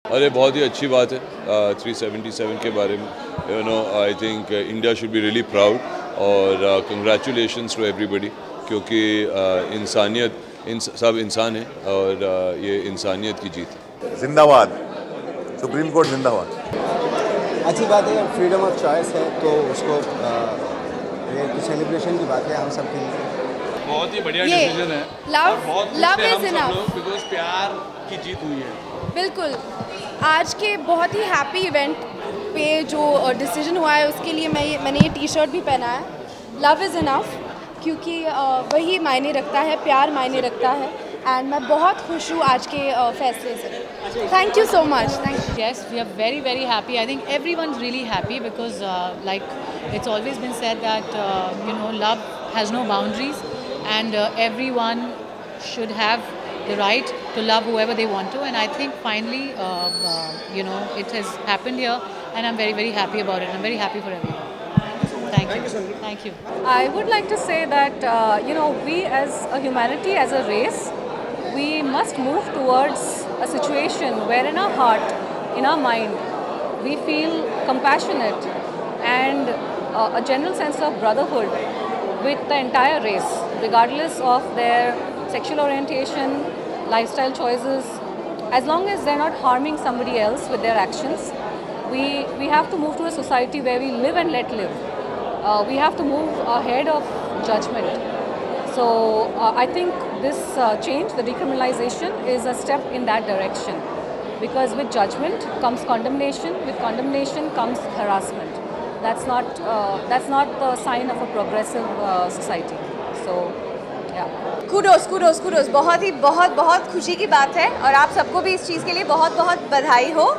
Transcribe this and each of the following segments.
अरे बहुत ही अच्छी बात है 377 के बारे में। I think India should be really proud और कंग्रेचुलेशंस टू एवरीबडी, क्योंकि इंसानियत सब इंसान है और ये इंसानियत की जीत है। जिंदाबाद, सुप्रीम कोर्ट जिंदाबाद। अच्छी बात है, फ्रीडम ऑफ चॉइस है तो उसको ये सेलिब्रेशन की बात है हम सब के लिए। बहुत ही बढ़िया डिसीजन है। लव इज इनफ, बिकॉज प्यार की जीत हुई है। बिल्कुल। आज के बहुत ही हैप्पी इवेंट पे जो डिसीजन हुआ है उसके लिए मैंने ये टी शर्ट भी पहना है, लव इज़ इनफ, क्योंकि वही मायने रखता है, प्यार मायने रखता है। एंड मैं बहुत खुश हूँ आज के फैसले से। Thank you so much. Thank you. Yes, we are very, very happy. I think everyone's really happy because like it's always been said that love has no boundaries and everyone should have the right to love whoever they want to, and I think finally it has happened here and I'm very, very happy about it. I'm very happy for everyone. Thank you. Thank you. I would like to say that we as a humanity, as a race, we must move towards a situation where in our heart, in our mind, we feel compassionate and a general sense of brotherhood with the entire race, regardless of their sexual orientation, lifestyle choices. As long as they're not harming somebody else with their actions, we have to move to a society where we live and let live. We have to move ahead of judgment. So I think this change, the decriminalization, is a step in that direction. Because with judgment comes condemnation. With condemnation comes harassment. That's not the sign of a progressive society. So yeah. Kudos बहुत खुशी की बात है और आप सबको भी इस चीज़ के लिए बहुत बधाई हो।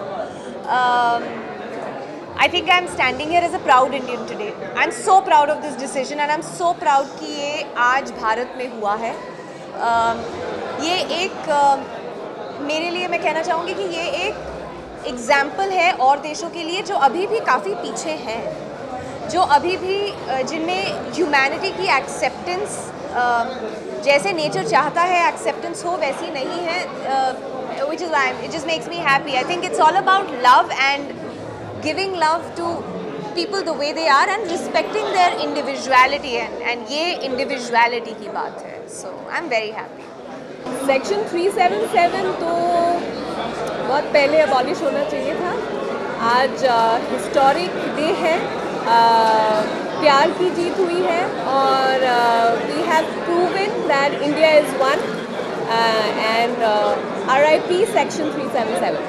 I think I'm standing here as a proud Indian today. I'm so proud of this decision and I'm so proud कि ये आज भारत में हुआ है। ये एक मेरे लिए मैं कहना चाहूँगी कि ये एक एग्जाम्पल है और देशों के लिए जो अभी भी काफ़ी पीछे हैं, जो अभी भी जिनमें ह्यूमैनिटी की एक्सेप्टेंस जैसे नेचर चाहता है एक्सेप्टेंस हो वैसी नहीं है, which is why it just makes me happy. I think it's all about love and giving love to people the way they are and respecting their individuality and ये individuality की बात है. So I'm very happy. Section 377 तो बहुत पहले abolish होना चाहिए था। आज हिस्टोरिक डे है, प्यार की जीत हुई है और we have proven that India is one and RIP section 377।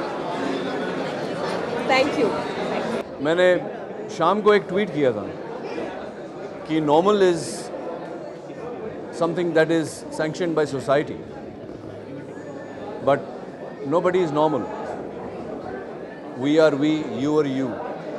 Thank you. मैंने शाम को एक ट्वीट किया था कि normal is something that is sanctioned by society, but nobody is normal. We are we, you are you.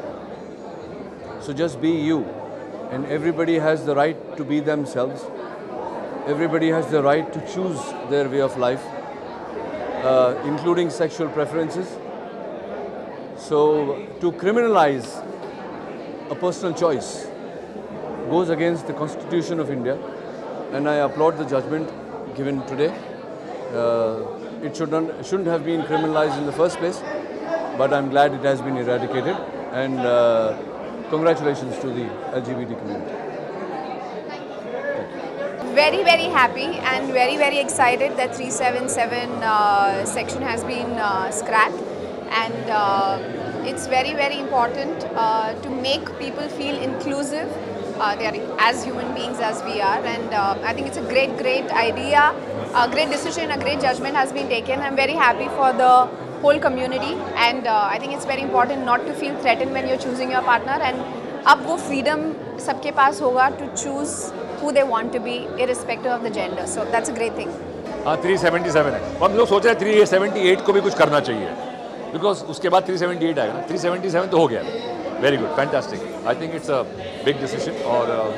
So just be you. And everybody has the right to be themselves. Everybody has the right to choose their way of life, including sexual preferences. So to criminalize a personal choice goes against the Constitution of India, and I applaud the judgment given today. It shouldn't have been criminalized in the first place, but I'm glad it has been eradicated, and congratulations to the LGBT community. Very happy and very excited that 377 section has been scrapped, and it's very important to make people feel inclusive. They are as human beings as we are, and I think it's a great idea, a great decision, a great judgment has been taken. I'm very happy for the whole community, and I think it's very important not to feel threatened when you're choosing your partner, and अब वो freedom सबके पास होगा to choose who they want to be irrespective of the gender. So that's a great thing. हाँ 377 है, हम लोग सोच रहे हैं 378 को भी कुछ करना चाहिए, बिकॉज उसके बाद 378 आएगा ना, 377 तो हो गया। Very good, fantastic. I think it's a big decision. और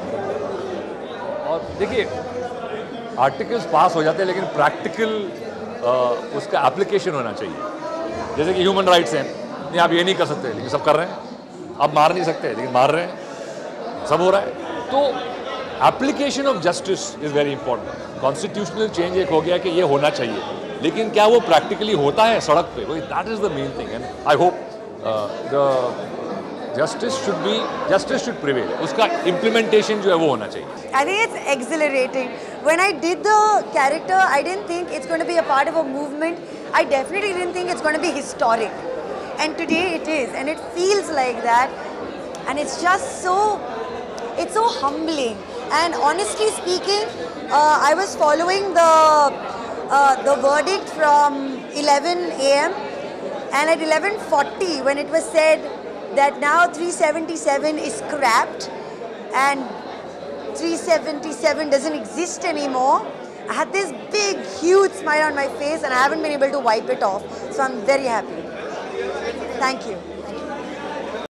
देखिए आर्टिकल्स पास हो जाते हैं लेकिन प्रैक्टिकल उसका एप्लीकेशन होना चाहिए। जैसे कि ह्यूमन राइट्स हैं, नहीं आप ये नहीं कर सकते लेकिन सब कर रहे हैं, आप मार नहीं सकते लेकिन मार रहे हैं, सब हो रहा है। तो application of justice is very important. Constitutional change एक हो गया कि ये होना चाहिए, लेकिन क्या वो प्रैक्टिकली होता है सड़क पे? That is the main thing, and I hope the justice should prevail. उसका implementation जो है वो होना चाहिए. I think it's exhilarating. When I did the character, I didn't think it's going to be a part of a movement. I definitely didn't think it's going to be historic. And today it is, and it feels like that. And it's just it's so humbling. And honestly speaking, I was following the verdict from 11 a.m. and at 11:40 when it was said that now 377 is scrapped and 377 doesn't exist anymore, I had this big, huge smile on my face and I haven't been able to wipe it off. So I'm very happy. Thank you.